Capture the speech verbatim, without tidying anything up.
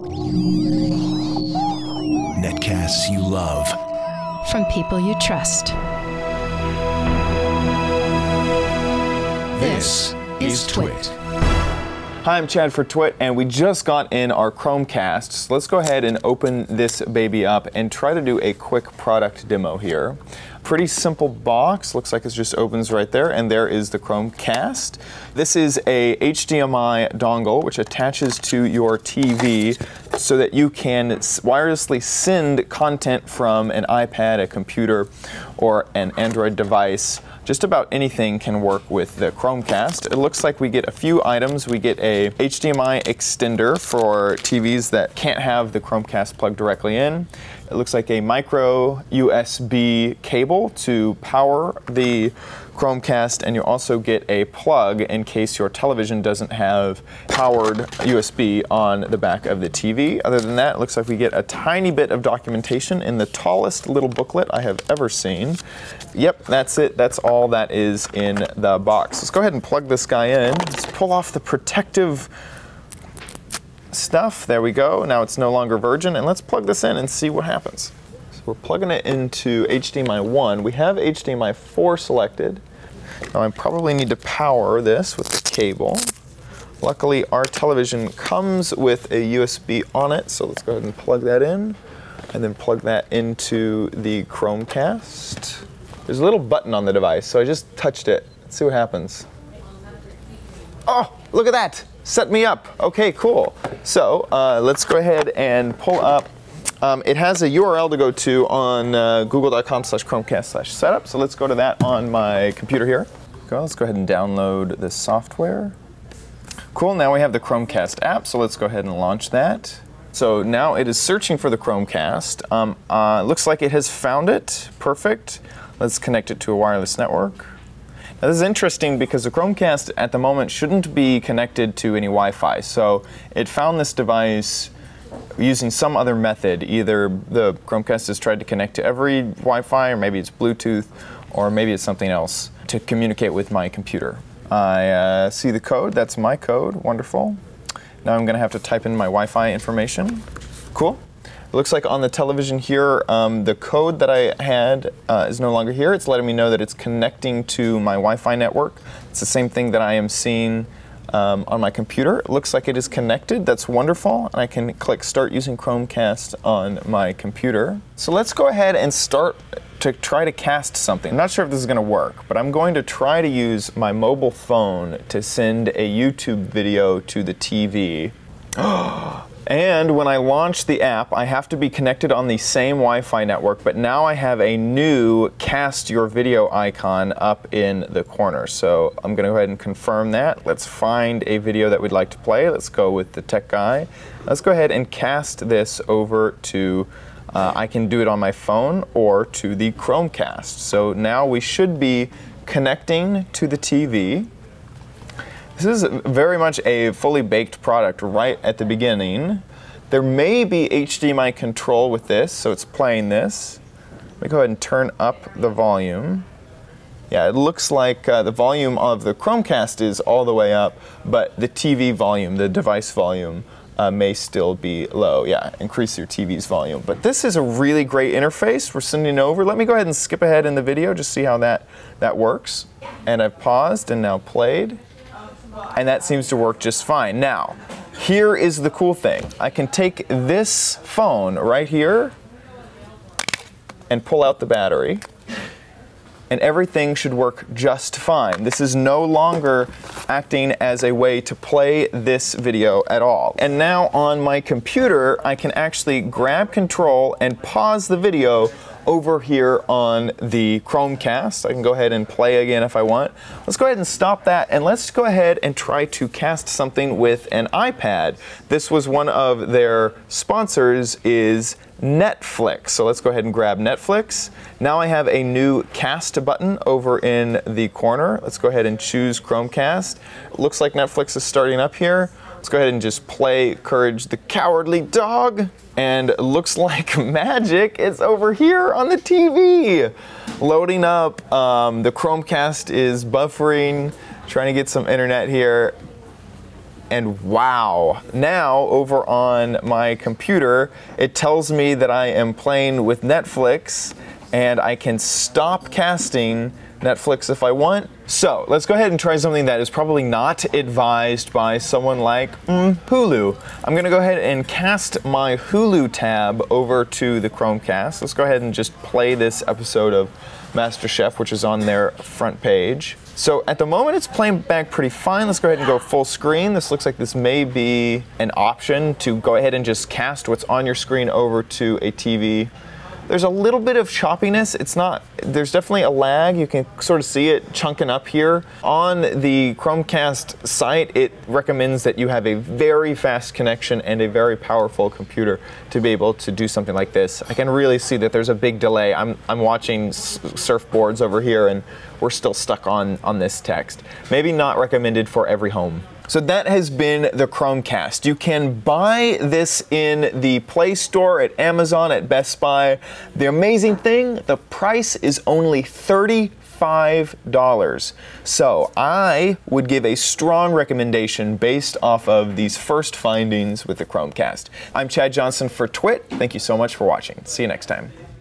Netcasts you love. From people you trust. This is Twit. Hi, I'm Chad for Twit, and we just got in our Chromecast. So let's go ahead and open this baby up and try to do a quick product demo here. Pretty simple box, looks like it just opens right there, and there is the Chromecast. This is a H D M I dongle which attaches to your T V so that you can wirelessly send content from an iPad, a computer, or an Android device. Just about anything can work with the Chromecast. It looks like we get a few items. We get a H D M I extender for T Vs that can't have the Chromecast plugged directly in. It looks like a micro U S B cable to power the Chromecast, and you also get a plug in case your television doesn't have powered U S B on the back of the T V. Other than that, it looks like we get a tiny bit of documentation in the tallest little booklet I have ever seen. Yep, that's it. That's all that is in the box. Let's go ahead and plug this guy in. Let's pull off the protective stuff. There we go. Now it's no longer virgin, and let's plug this in and see what happens. So we're plugging it into H D M I one. We have H D M I four selected. Now I probably need to power this with the cable. Luckily, our television comes with a U S B on it, so let's go ahead and plug that in, and then plug that into the Chromecast. There's a little button on the device, so I just touched it. Let's see what happens. Oh, look at that! Set me up. Okay, cool. So uh, let's go ahead and pull up. Um, it has a U R L to go to on uh, google dot com slash chromecast slash setup. So let's go to that on my computer here. Go, let's go ahead and download the software. Cool, now we have the Chromecast app, so let's go ahead and launch that. So now it is searching for the Chromecast. Um, uh, looks like it has found it. Perfect. Let's connect it to a wireless network. Now this is interesting because the Chromecast at the moment shouldn't be connected to any Wi-Fi. So it found this device using some other method. Either the Chromecast has tried to connect to every Wi-Fi, or maybe it's Bluetooth, or maybe it's something else to communicate with my computer. I uh, see the code. That's my code. Wonderful. Now I'm going to have to type in my Wi-Fi information. Cool. It looks like on the television here, um, the code that I had uh, is no longer here. It's letting me know that it's connecting to my Wi-Fi network. It's the same thing that I am seeing um, on my computer. It looks like it is connected. That's wonderful. And I can click Start Using Chromecast on my computer. So let's go ahead and start to try to cast something. I'm not sure if this is going to work, but I'm going to try to use my mobile phone to send a YouTube video to the T V. And when I launch the app, I have to be connected on the same Wi-Fi network, but now I have a new cast your video icon up in the corner. So I'm going to go ahead and confirm that. Let's find a video that we'd like to play. Let's go with the tech guy. Let's go ahead and cast this over to, uh, I can do it on my phone or to the Chromecast. So now we should be connecting to the T V. This is very much a fully baked product right at the beginning. There may be H D M I control with this, so it's playing this. Let me go ahead and turn up the volume. Yeah, it looks like uh, the volume of the Chromecast is all the way up, but the T V volume, the device volume, uh, may still be low. Yeah, increase your T V's volume. But this is a really great interface. We're sending over. Let me go ahead and skip ahead in the video, just see how that, that works. And I've paused and now played. And that seems to work just fine. Now, here is the cool thing. I can take this phone right here and pull out the battery, and everything should work just fine. This is no longer acting as a way to play this video at all. And now on my computer, I can actually grab control and pause the video over here on the Chromecast. I can go ahead and play again if I want. Let's go ahead and stop that, and let's go ahead and try to cast something with an iPad. This was one of their sponsors, is Netflix. So let's go ahead and grab Netflix. Now I have a new cast button over in the corner. Let's go ahead and choose Chromecast. It looks like Netflix is starting up here. Let's go ahead and just play Courage the Cowardly Dog. And it looks like magic. It's over here on the T V. Loading up. Um, the Chromecast is buffering, trying to get some internet here. And wow, now over on my computer, it tells me that I am playing with Netflix and I can stop casting Netflix if I want. So let's go ahead and try something that is probably not advised by someone like mm, Hulu. I'm gonna go ahead and cast my Hulu tab over to the Chromecast. Let's go ahead and just play this episode of MasterChef, which is on their front page. So at the moment it's playing back pretty fine. Let's go ahead and go full screen. This looks like this may be an option to go ahead and just cast what's on your screen over to a T V. There's a little bit of choppiness. It's not, there's definitely a lag. You can sort of see it chunking up here. On the Chromecast site, it recommends that you have a very fast connection and a very powerful computer to be able to do something like this. I can really see that there's a big delay. I'm, I'm watching surfboards over here and we're still stuck on, on this text. Maybe not recommended for every home. So that has been the Chromecast. You can buy this in the Play Store, at Amazon, at Best Buy. The amazing thing, the price is only thirty-five dollars. So I would give a strong recommendation based off of these first findings with the Chromecast. I'm Chad Johnson for Twit. Thank you so much for watching. See you next time.